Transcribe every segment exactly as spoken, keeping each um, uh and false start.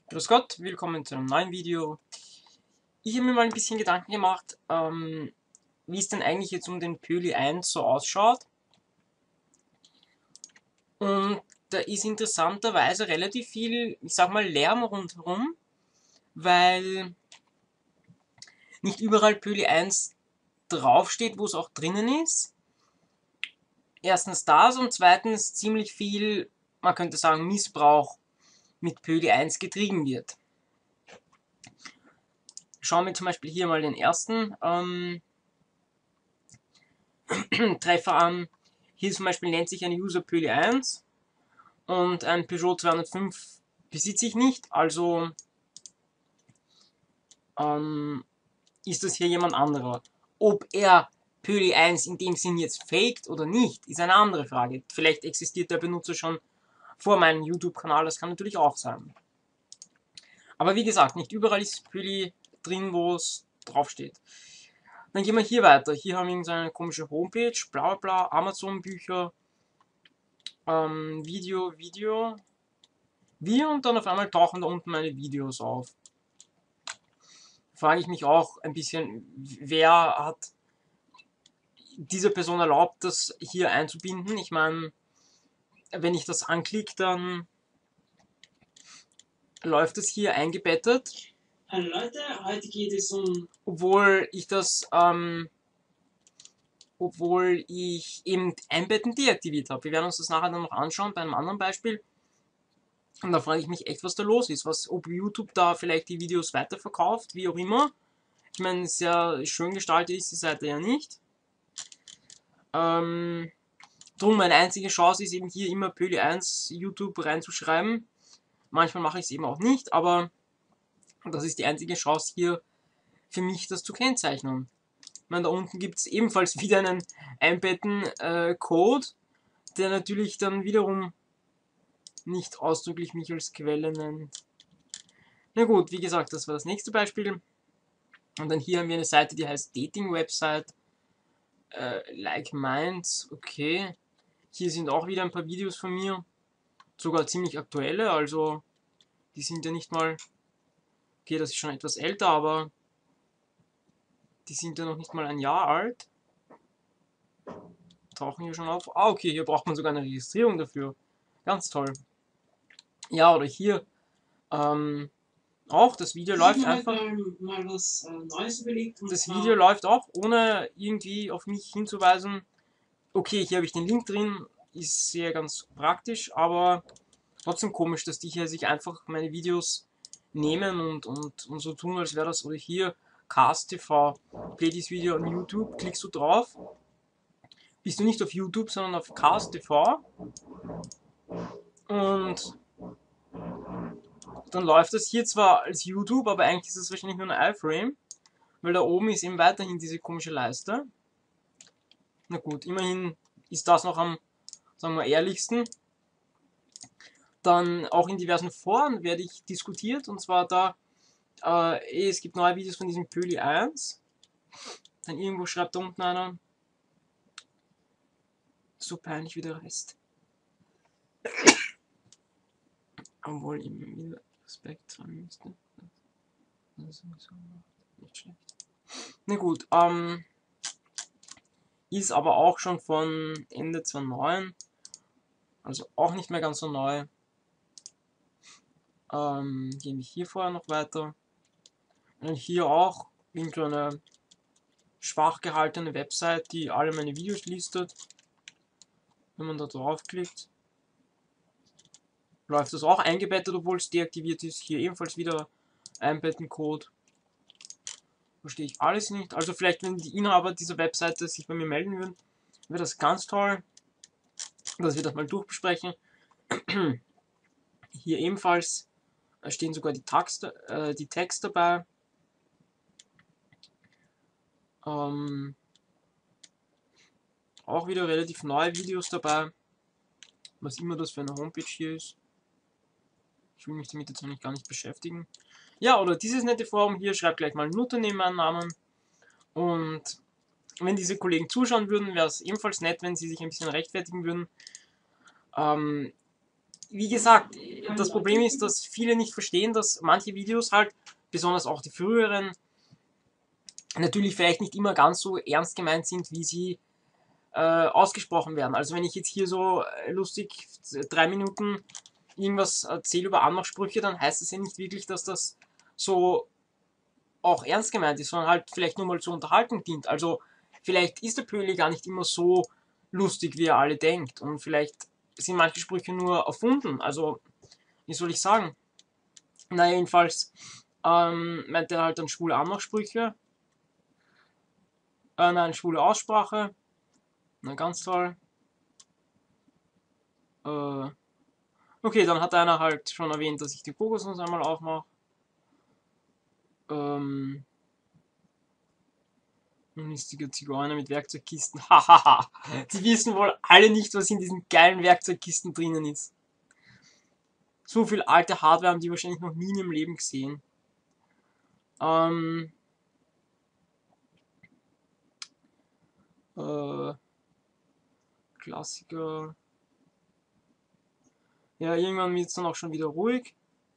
Grüß Gott, willkommen zu einem neuen Video. Ich habe mir mal ein bisschen Gedanken gemacht, ähm, wie es denn eigentlich jetzt um den Pöli eins so ausschaut. Und da ist interessanterweise relativ viel, ich sag mal, Lärm rundherum, weil nicht überall Pöli eins draufsteht, wo es auch drinnen ist. Erstens das und zweitens ziemlich viel, man könnte sagen, Missbrauch mit Pöli eins getrieben wird. Schauen wir zum Beispiel hier mal den ersten ähm, Treffer an. Hier zum Beispiel nennt sich ein User Pöli eins und ein Peugeot zweihundertfünf besitze ich nicht, also ähm, ist das hier jemand anderer. Ob er Pöli eins in dem Sinn jetzt faked oder nicht, ist eine andere Frage. Vielleicht existiert der Benutzer schon vor meinem YouTube-Kanal, das kann natürlich auch sein. Aber wie gesagt, nicht überall ist Pöli drin, wo es draufsteht. Dann gehen wir hier weiter. Hier haben wir so eine komische Homepage, bla bla, Amazon-Bücher, ähm, Video, Video, Video und dann auf einmal tauchen da unten meine Videos auf. Frage ich mich auch ein bisschen, wer hat dieser Person erlaubt, das hier einzubinden? Ich meine, wenn ich das anklicke, dann läuft das hier eingebettet. Hallo Leute, heute geht es um, Obwohl ich das, ähm, obwohl ich eben Einbetten deaktiviert habe. Wir werden uns das nachher dann noch anschauen bei einem anderen Beispiel. Und da frage ich mich echt, was da los ist. Was, ob YouTube da vielleicht die Videos weiterverkauft, wie auch immer. Ich meine, sehr schön gestaltet ist die Seite ja nicht. Ähm, drum meine einzige Chance ist eben hier immer Pöli eins YouTube reinzuschreiben. Manchmal mache ich es eben auch nicht, aber das ist die einzige Chance hier für mich, das zu kennzeichnen. Ich meine, da unten gibt es ebenfalls wieder einen Einbetten-Code, äh, der natürlich dann wiederum nicht ausdrücklich mich als Quelle nennt. Na gut, wie gesagt, das war das nächste Beispiel. Und dann hier haben wir eine Seite, die heißt Dating Website. Äh, like Minds, okay. Hier sind auch wieder ein paar Videos von mir. Sogar ziemlich aktuelle, also die sind ja nicht mal. Okay, das ist schon etwas älter, aber die sind ja noch nicht mal ein Jahr alt. Tauchen hier schon auf. Ah, okay, hier braucht man sogar eine Registrierung dafür. Ganz toll. Ja, oder hier. Ähm, auch, das Video ich habe läuft mir heute einfach. mal, mal was äh, Neues überlegt und Das zwar, Video läuft auch, ohne irgendwie auf mich hinzuweisen. Okay, hier habe ich den Link drin. Ist sehr ganz praktisch, aber trotzdem komisch, dass die hier sich einfach meine Videos nehmen und, und, und so tun, als wäre das, oder hier, Cast T V, play dieses Video on YouTube, klickst du drauf, bist du nicht auf YouTube, sondern auf Cast T V und dann läuft das hier zwar als YouTube, aber eigentlich ist es wahrscheinlich nur ein iFrame, weil da oben ist eben weiterhin diese komische Leiste. Na gut, immerhin ist das noch am, sagen wir, ehrlichsten. Dann auch in diversen Foren werde ich diskutiert, und zwar da, äh, es gibt neue Videos von diesem Pöli eins. Dann irgendwo schreibt da unten einer, so peinlich wie der Rest. Obwohl ihm wieder Respekt zahlen müsste. Das ist nicht schlecht. Na gut, ähm, ist aber auch schon von Ende zweitausendneun, also auch nicht mehr ganz so neu. Ähm, gehen wir hier vorher noch weiter. Und hier auch irgendeine schwach gehaltene Website, die alle meine Videos listet. Wenn man da draufklickt, läuft das auch eingebettet, obwohl es deaktiviert ist. Hier ebenfalls wieder Einbetten-Code. Verstehe ich alles nicht. Also vielleicht, wenn die Inhaber dieser Webseite sich bei mir melden würden, wäre das ganz toll, dass wir das mal durchbesprechen. Hier ebenfalls stehen sogar die Tags, äh, die Tags dabei. Ähm, auch wieder relativ neue Videos dabei. Was immer das für eine Homepage hier ist. Ich will mich damit jetzt eigentlich gar nicht beschäftigen. Ja, oder dieses nette Forum hier, schreibt gleich mal einen Unternehmernamen. Und wenn diese Kollegen zuschauen würden, wäre es ebenfalls nett, wenn sie sich ein bisschen rechtfertigen würden. Ähm, wie gesagt, das Problem ist, dass viele nicht verstehen, dass manche Videos halt, besonders auch die früheren, natürlich vielleicht nicht immer ganz so ernst gemeint sind, wie sie äh, ausgesprochen werden. Also wenn ich jetzt hier so äh, lustig drei Minuten irgendwas erzähle über Anmachsprüche, dann heißt das ja nicht wirklich, dass das so auch ernst gemeint ist, sondern halt vielleicht nur mal zur Unterhaltung dient. Also vielleicht ist der Pöli gar nicht immer so lustig, wie er alle denkt. Und vielleicht sind manche Sprüche nur erfunden. Also, wie soll ich sagen? Naja, jedenfalls ähm, meint er halt dann schwule Anmachsprüche. Äh, nein, schwule Aussprache. Na, ganz toll. Äh, okay, dann hat einer halt schon erwähnt, dass ich die Kokosnuss einmal aufmache. Ähm, Lustiger Zigeuner mit Werkzeugkisten. Hahaha. Sie wissen wohl alle nicht, was in diesen geilen Werkzeugkisten drinnen ist. So viel alte Hardware haben die wahrscheinlich noch nie in ihrem Leben gesehen. Ähm, äh, Klassiker. Ja, irgendwann wird es dann auch schon wieder ruhig.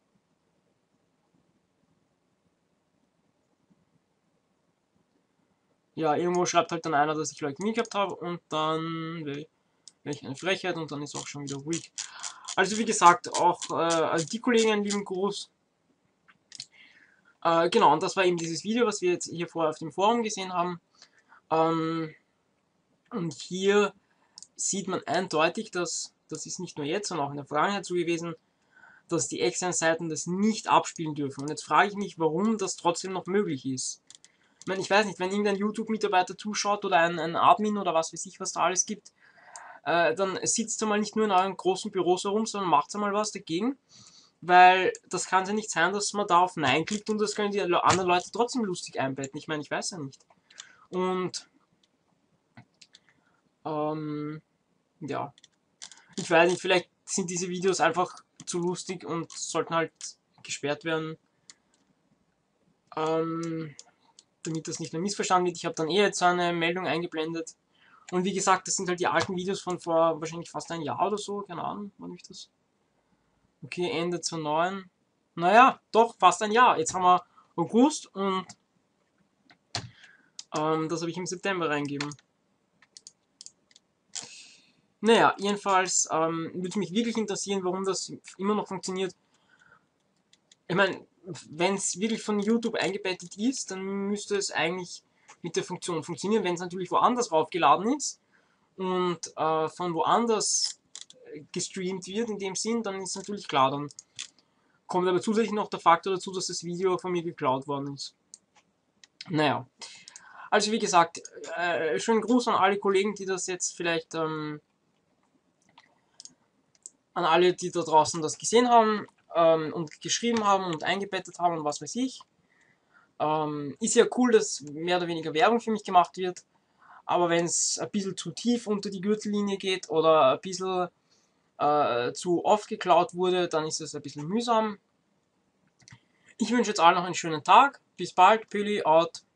Ja, irgendwo schreibt halt dann einer, dass ich Leukämie gehabt habe und dann wäre ich eine Frechheit und dann ist auch schon wieder ruhig. Also wie gesagt, auch äh, die Kollegen einen lieben Gruß. Äh, genau, und das war eben dieses Video, was wir jetzt hier vorher auf dem Forum gesehen haben. Ähm, und hier sieht man eindeutig, dass, das ist nicht nur jetzt, sondern auch in der Vergangenheit so gewesen, dass die externen Seiten das nicht abspielen dürfen. Und jetzt frage ich mich, warum das trotzdem noch möglich ist. Ich meine, ich weiß nicht, wenn irgendein YouTube-Mitarbeiter zuschaut oder ein, ein Admin oder was weiß ich, was da alles gibt, äh, dann sitzt er mal nicht nur in euren großen Büros herum, sondern macht mal was dagegen. Weil das kann ja nicht sein, dass man da auf Nein klickt und das können die anderen Leute trotzdem lustig einbetten. Ich meine, ich weiß ja nicht. Und ähm, ja, ich weiß nicht, vielleicht sind diese Videos einfach zu lustig und sollten halt gesperrt werden, ähm, damit das nicht mehr missverstanden wird. Ich habe dann eh jetzt so eine Meldung eingeblendet. Und wie gesagt, das sind halt die alten Videos von vor wahrscheinlich fast ein Jahr oder so, keine Ahnung, wann ich das. Okay, Ende zweitausendneun. Naja, doch, fast ein Jahr. Jetzt haben wir August und ähm, das habe ich im September reingegeben. Naja, jedenfalls ähm, würde mich wirklich interessieren, warum das immer noch funktioniert. Ich meine, wenn es wirklich von YouTube eingebettet ist, dann müsste es eigentlich mit der Funktion funktionieren. Wenn es natürlich woanders raufgeladen ist und äh, von woanders gestreamt wird in dem Sinn, dann ist natürlich klar, dann kommt aber zusätzlich noch der Faktor dazu, dass das Video von mir geklaut worden ist. Naja, also wie gesagt, äh, schönen Gruß an alle Kollegen, die das jetzt vielleicht, ähm, an alle, die da draußen das gesehen haben ähm, und geschrieben haben und eingebettet haben und was weiß ich. Ähm, ist ja cool, dass mehr oder weniger Werbung für mich gemacht wird, aber wenn es ein bisschen zu tief unter die Gürtellinie geht oder ein bisschen äh, zu oft geklaut wurde, dann ist es ein bisschen mühsam. Ich wünsche jetzt allen noch einen schönen Tag. Bis bald, Püli, out.